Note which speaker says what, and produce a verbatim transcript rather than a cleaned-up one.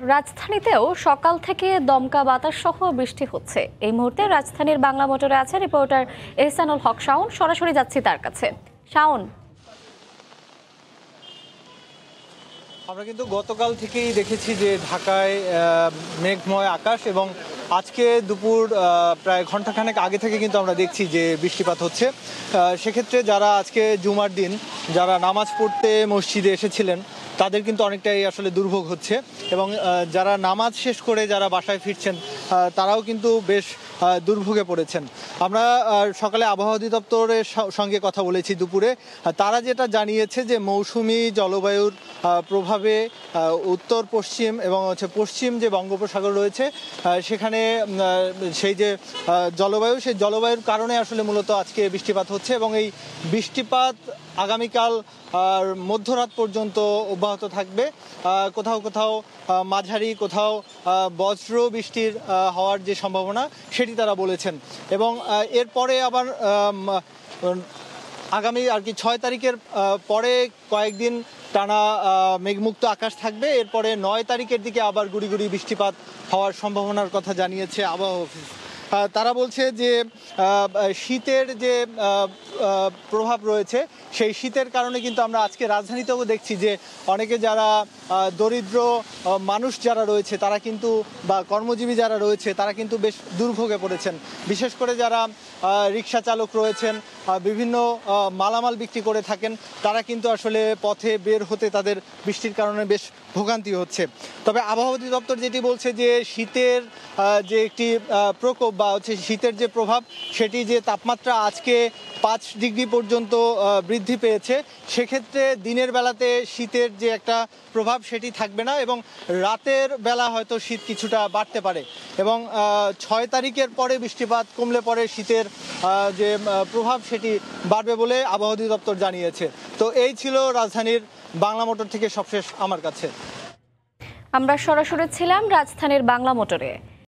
Speaker 1: রাজধানীতেও সকাল থেকে দমকা বাতাস সহ বৃষ্টি হচ্ছে। এই মুহূর্তে রাজধানীর বাংলা মোটরে আছে রিপোর্টার এহসানুল হক শাওন। সরাসরি যাচ্ছি তার কাছে। শাওন,
Speaker 2: আমরা কিন্তু গতকাল থেকেই দেখেছি যে ঢাকায় মেঘময় আকাশ এবং আজকে দুপুর প্রায় ঘন্টাখানেক আগে থেকে কিন্তু আমরা দেখছি যে বৃষ্টিপাত হচ্ছে। সেক্ষেত্রে যারা আজকে জুমার দিন যারা নামাজ পড়তে মসজিদে এসেছিলেন তাদের কিন্তু অনেকটাই আসলে দুর্ভোগ হচ্ছে এবং যারা নামাজ শেষ করে যারা বাসায় ফিরছেন তারাও কিন্তু বেশ দুর্ভোগে পড়েছেন। আমরা সকালে আবহাওয়া অধিদপ্তরের সঙ্গে কথা বলেছি দুপুরে। তারা যেটা জানিয়েছে যে মৌসুমি জলবায়ুর প্রভাবে উত্তর পশ্চিম এবং হচ্ছে পশ্চিম যে বঙ্গোপসাগর রয়েছে সেখানে সেই যে জলবায়ু সেই জলবায়ুর কারণে আসলে মূলত আজকে বৃষ্টিপাত হচ্ছে এবং এই বৃষ্টিপাত আগামীকাল আর মধ্যরাত পর্যন্ত অব্যাহত থাকবে। কোথাও কোথাও মাঝারি, কোথাও বজ্র বৃষ্টির হওয়ার যে সম্ভাবনা সেটি তারা বলেছেন এবং এরপরে আবার আগামী আর কি ছয় তারিখের পরে কয়েকদিন টানা মেঘমুক্ত আকাশ থাকবে। এরপরে নয় তারিখের দিকে আবার গুড়ি গুড়ি বৃষ্টিপাত হওয়ার সম্ভাবনার কথা জানিয়েছে আবহাওয়া অফিস। তারা বলছে যে শীতের যে প্রভাব রয়েছে সেই শীতের কারণে কিন্তু আমরা আজকে রাজধানীতেও দেখছি যে অনেকে যারা দরিদ্র মানুষ যারা রয়েছে তারা কিন্তু বা কর্মজীবী যারা রয়েছে তারা কিন্তু বেশ দুর্ভোগে পড়েছেন। বিশেষ করে যারা রিক্সা চালক রয়েছেন, বিভিন্ন মালামাল বিক্রি করে থাকেন, তারা কিন্তু আসলে পথে বের হতে তাদের বৃষ্টির কারণে বেশ ভোগান্তি হচ্ছে। তবে আবহাওয়া অধিদপ্তর যেটি বলছে যে শীতের যে একটি প্রকোপ বা হচ্ছে শীতের যে প্রভাব সেটি যে তাপমাত্রা আজকে পাঁচ ডিগ্রি পর্যন্ত বৃদ্ধি পেয়েছে, সেক্ষেত্রে দিনের বেলাতে শীতের যে একটা প্রভাব সেটি থাকবে না এবং রাতের বেলা হয়তো শীত কিছুটা বাড়তে পারে এবং ছয় তারিখের পরে বৃষ্টিপাত কমলে পরে শীতের যে প্রভাব সেটি বাড়বে বলে আবহাওয়া অধিদপ্তর জানিয়েছে। তো এই ছিল রাজধানীর বাংলা মোটর থেকে সবশেষ আমার কাছে।
Speaker 1: আমরা সরাসরি ছিলাম রাজধানীর বাংলা মোটরে।